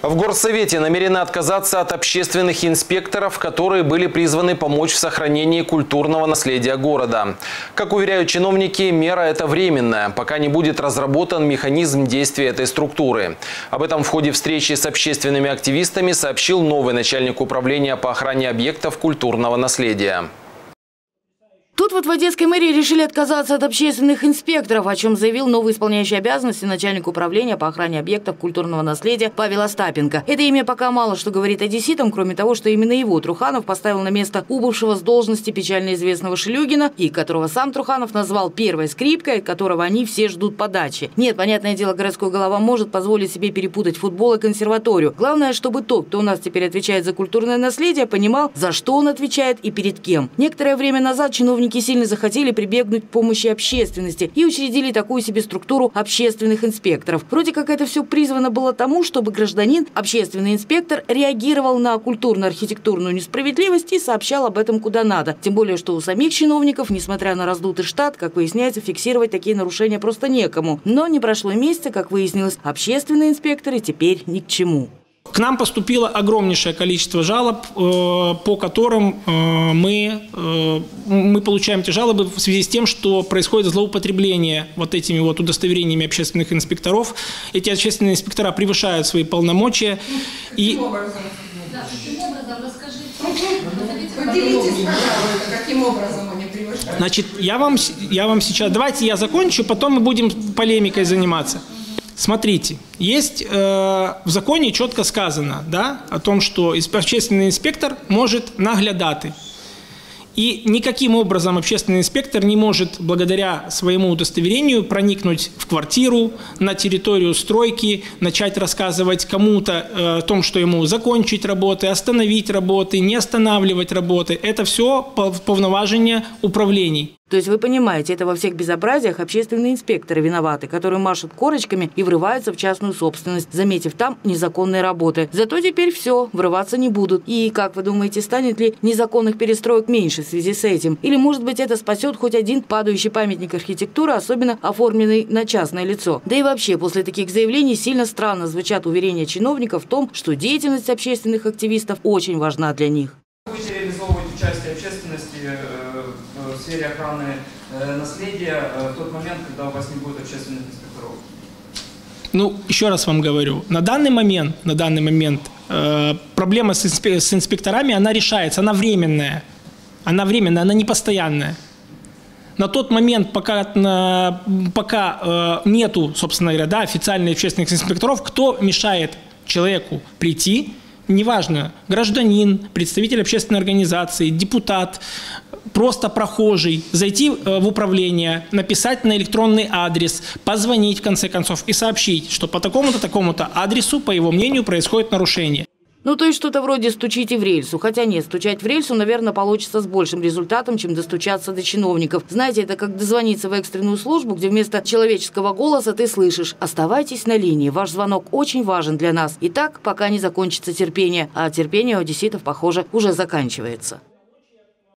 В горсовете намерены отказаться от общественных инспекторов, которые были призваны помочь в сохранении культурного наследия города. Как уверяют чиновники, мера эта временная, пока не будет разработан механизм действия этой структуры. Об этом в ходе встречи с общественными активистами сообщил новый начальник управления по охране объектов культурного наследия. Тут вот в Одесской мэрии решили отказаться от общественных инспекторов, о чем заявил новый исполняющий обязанности начальник управления по охране объектов культурного наследия Павел Остапенко. Это имя пока мало что говорит одесситам, кроме того, что именно его Труханов поставил на место убывшего с должности печально известного Шелюгина, и которого сам Труханов назвал первой скрипкой, которого они все ждут подачи. Нет, понятное дело, городской голова может позволить себе перепутать футбол и консерваторию. Главное, чтобы тот, кто у нас теперь отвечает за культурное наследие, понимал, за что он отвечает и перед кем. Некоторое время назад чиновники сильно захотели прибегнуть к помощи общественности и учредили такую себе структуру общественных инспекторов. Вроде как это все призвано было тому, чтобы гражданин, общественный инспектор, реагировал на культурно-архитектурную несправедливость и сообщал об этом куда надо. Тем более, что у самих чиновников, несмотря на раздутый штат, как выясняется, фиксировать такие нарушения просто некому. Но не прошло месяца, как выяснилось, общественные инспекторы теперь ни к чему. К нам поступило огромнейшее количество жалоб, по которым мы получаем эти жалобы в связи с тем, что происходит злоупотребление вот этими вот удостоверениями общественных инспекторов. Эти общественные инспектора превышают свои полномочия. Каким образом? Поделитесь, пожалуйста, каким образом они превышают? Значит, я вам сейчас... Давайте я закончу, потом мы будем полемикой заниматься. Смотрите, есть в законе четко сказано, да, о том, что общественный инспектор может наглядати. И никаким образом общественный инспектор не может, благодаря своему удостоверению, проникнуть в квартиру, на территорию стройки, начать рассказывать кому-то о том, что ему закончить работы, остановить работы, не останавливать работы. Это все повноважение управлений. То есть вы понимаете, это во всех безобразиях общественные инспекторы виноваты, которые машут корочками и врываются в частную собственность, заметив там незаконные работы. Зато теперь все, врываться не будут. И как вы думаете, станет ли незаконных перестроек меньше в связи с этим? Или, может быть, это спасет хоть один падающий памятник архитектуры, особенно оформленный на частное лицо? Да и вообще, после таких заявлений сильно странно звучат уверения чиновников в том, что деятельность общественных активистов очень важна для них. Будете реализовывать участие общественности в сфере охраны наследия в тот момент, когда у вас не будет общественных инспекторов? Ну, еще раз вам говорю, на данный момент проблема с инспекторами, она решается, она временная, она не постоянная. На тот момент, пока нету, собственно говоря, да, официальных общественных инспекторов, кто мешает человеку прийти, неважно, гражданин, представитель общественной организации, депутат, просто прохожий, зайти в управление, написать на электронный адрес, позвонить в конце концов и сообщить, что по такому-то адресу, по его мнению, происходит нарушение. Ну, то есть что-то вроде «стучите в рельсу». Хотя нет, стучать в рельсу, наверное, получится с большим результатом, чем достучаться до чиновников. Знаете, это как дозвониться в экстренную службу, где вместо человеческого голоса ты слышишь: «Оставайтесь на линии, ваш звонок очень важен для нас». И так, пока не закончится терпение. А терпение у одесситов, похоже, уже заканчивается.